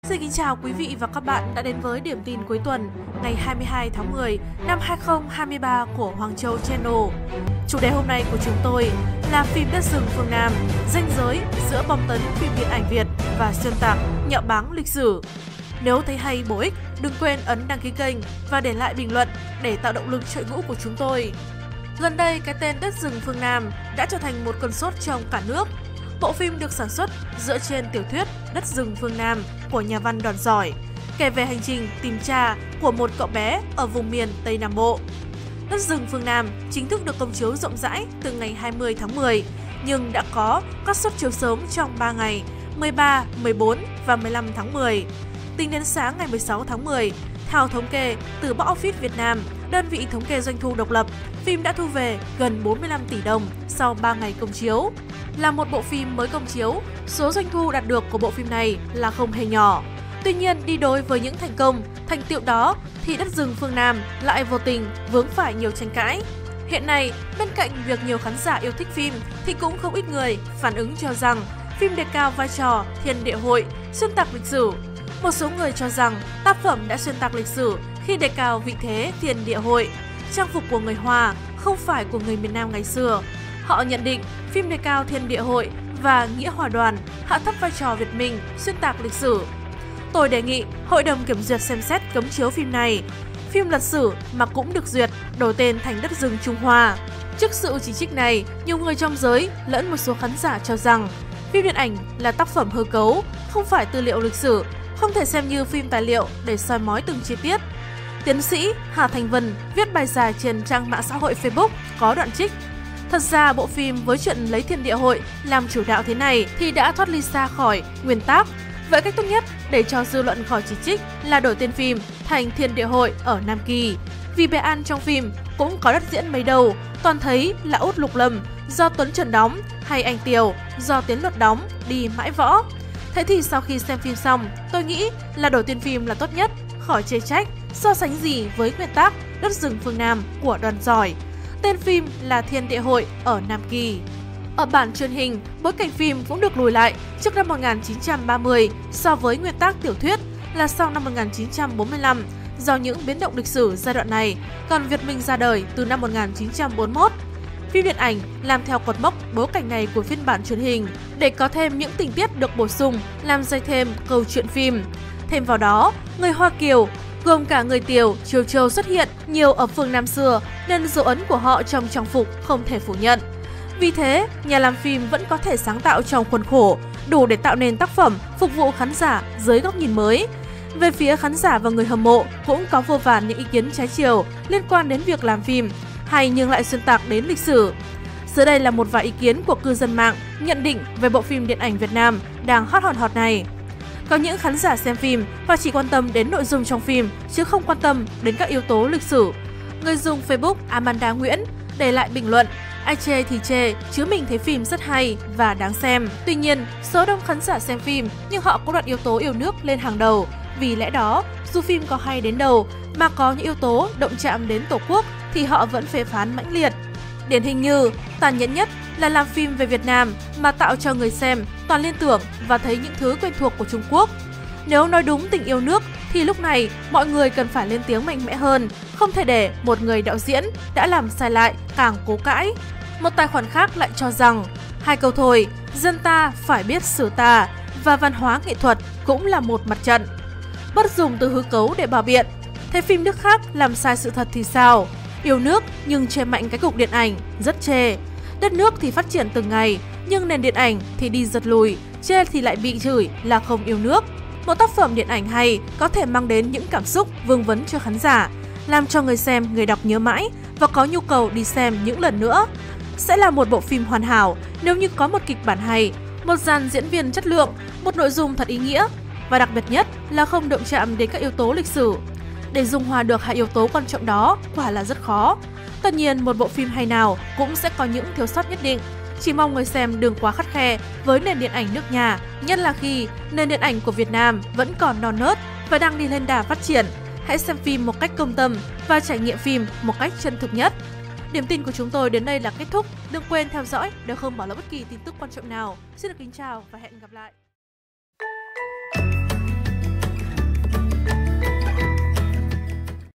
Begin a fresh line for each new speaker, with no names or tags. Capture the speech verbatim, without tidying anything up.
Xin kính chào quý vị và các bạn đã đến với điểm tin cuối tuần ngày hai mươi hai tháng mười năm hai nghìn không trăm hai mươi ba của Hoàng Châu Channel. Chủ đề hôm nay của chúng tôi là phim Đất rừng phương Nam, ranh giới giữa bom tấn phim điện ảnh Việt và xuyên tạc, nhạo báng lịch sử. Nếu thấy hay, bổ ích, đừng quên ấn đăng ký kênh và để lại bình luận để tạo động lực chạy ngũ của chúng tôi. Gần đây, cái tên Đất rừng phương Nam đã trở thành một cơn sốt trong cả nước. Bộ phim được sản xuất dựa trên tiểu thuyết Đất rừng phương Nam của nhà văn Đoàn Giỏi, kể về hành trình tìm cha của một cậu bé ở vùng miền Tây Nam Bộ. Đất rừng phương Nam chính thức được công chiếu rộng rãi từ ngày hai mươi tháng mười, nhưng đã có các suất chiếu sớm trong ba ngày mười ba, mười bốn và mười lăm tháng mười. Tính đến sáng ngày mười sáu tháng mười, theo thống kê từ Box Office Việt Nam, đơn vị thống kê doanh thu độc lập, phim đã thu về gần bốn mươi lăm tỷ đồng sau ba ngày công chiếu. Là một bộ phim mới công chiếu, số doanh thu đạt được của bộ phim này là không hề nhỏ. Tuy nhiên, đi đối với những thành công, thành tựu đó thì Đất rừng phương Nam lại vô tình vướng phải nhiều tranh cãi. Hiện nay, bên cạnh việc nhiều khán giả yêu thích phim thì cũng không ít người phản ứng cho rằng phim đề cao vai trò thiên địa hội, xuyên tạc lịch sử. Một số người cho rằng tác phẩm đã xuyên tạc lịch sử khi đề cao vị thế thiên địa hội, trang phục của người Hoa không phải của người miền Nam ngày xưa. Họ nhận định phim đề cao thiên địa hội và nghĩa hòa đoàn, hạ thấp vai trò Việt Minh, xuyên tạc lịch sử. Tôi đề nghị Hội đồng Kiểm duyệt xem xét cấm chiếu phim này. Phim lịch sử mà cũng được duyệt, đổi tên thành Đất rừng Trung Hoa. Trước sự chỉ trích này, nhiều người trong giới lẫn một số khán giả cho rằng phim điện ảnh là tác phẩm hư cấu, không phải tư liệu lịch sử, không thể xem như phim tài liệu để soi mói từng chi tiết. Tiến sĩ Hà Thành Vân viết bài dài trên trang mạng xã hội Facebook có đoạn trích: thật ra bộ phim với chuyện lấy thiên địa hội làm chủ đạo thế này thì đã thoát ly xa khỏi nguyên tắc. Vậy cách tốt nhất để cho dư luận khỏi chỉ trích là đổi tên phim thành Thiên Địa Hội ở Nam Kỳ. Vì Bé An trong phim cũng có đất diễn mấy đầu, toàn thấy là Út Lục Lâm do Tuấn Trần đóng hay Anh Tiều do Tiến Luật đóng đi mãi võ. Thế thì sau khi xem phim xong, tôi nghĩ là đổi tên phim là tốt nhất, khỏi chê trách, so sánh gì với nguyên tắc Đất rừng phương Nam của Đoàn Giỏi. Tên phim là Thiên Địa Hội ở Nam Kỳ. Ở bản truyền hình, bối cảnh phim cũng được lùi lại trước năm một nghìn chín trăm ba mươi so với nguyên tắc tiểu thuyết là sau năm một nghìn chín trăm bốn mươi lăm do những biến động lịch sử giai đoạn này, còn Việt Minh ra đời từ năm một nghìn chín trăm bốn mươi mốt. Phim điện ảnh làm theo cột mốc bối cảnh này của phiên bản truyền hình để có thêm những tình tiết được bổ sung, làm dày thêm câu chuyện phim. Thêm vào đó, người Hoa Kiều gồm cả người Tiều, Triều Châu xuất hiện nhiều ở phương Nam xưa nên dấu ấn của họ trong trang phục không thể phủ nhận. Vì thế, nhà làm phim vẫn có thể sáng tạo trong khuôn khổ, đủ để tạo nên tác phẩm phục vụ khán giả dưới góc nhìn mới. Về phía khán giả và người hâm mộ cũng có vô vàn những ý kiến trái chiều liên quan đến việc làm phim hay nhưng lại xuyên tạc đến lịch sử. Dưới đây là một vài ý kiến của cư dân mạng nhận định về bộ phim điện ảnh Việt Nam đang hot hot hot này. Có những khán giả xem phim và chỉ quan tâm đến nội dung trong phim chứ không quan tâm đến các yếu tố lịch sử. Người dùng Facebook Amanda Nguyễn để lại bình luận: ai chê thì chê, chứ mình thấy phim rất hay và đáng xem. Tuy nhiên, số đông khán giả xem phim nhưng họ cũng đặt yếu tố yêu nước lên hàng đầu. Vì lẽ đó, dù phim có hay đến đâu mà có những yếu tố động chạm đến Tổ quốc thì họ vẫn phê phán mãnh liệt. Điển hình như, tàn nhẫn nhất là làm phim về Việt Nam mà tạo cho người xem toàn liên tưởng và thấy những thứ quen thuộc của Trung Quốc. Nếu nói đúng tình yêu nước thì lúc này mọi người cần phải lên tiếng mạnh mẽ hơn, không thể để một người đạo diễn đã làm sai lại càng cố cãi. Một tài khoản khác lại cho rằng hai câu thôi, dân ta phải biết sử ta và văn hóa nghệ thuật cũng là một mặt trận. Bất dùng từ hư cấu để bảo biện. Thế phim nước khác làm sai sự thật thì sao? Yêu nước nhưng chê mạnh cái cục điện ảnh, rất chê. Đất nước thì phát triển từng ngày, nhưng nền điện ảnh thì đi giật lùi, chê thì lại bị chửi là không yêu nước. Một tác phẩm điện ảnh hay có thể mang đến những cảm xúc vương vấn cho khán giả, làm cho người xem, người đọc nhớ mãi và có nhu cầu đi xem những lần nữa. Sẽ là một bộ phim hoàn hảo nếu như có một kịch bản hay, một dàn diễn viên chất lượng, một nội dung thật ý nghĩa và đặc biệt nhất là không động chạm đến các yếu tố lịch sử. Để dung hòa được hai yếu tố quan trọng đó quả là rất khó. Tất nhiên, một bộ phim hay nào cũng sẽ có những thiếu sót nhất định. Chỉ mong người xem đừng quá khắt khe với nền điện ảnh nước nhà, nhất là khi nền điện ảnh của Việt Nam vẫn còn non nớt và đang đi lên đà phát triển. Hãy xem phim một cách công tâm và trải nghiệm phim một cách chân thực nhất. Điểm tin của chúng tôi đến đây là kết thúc. Đừng quên theo dõi để không bỏ lỡ bất kỳ tin tức quan trọng nào. Xin được kính chào và hẹn gặp lại.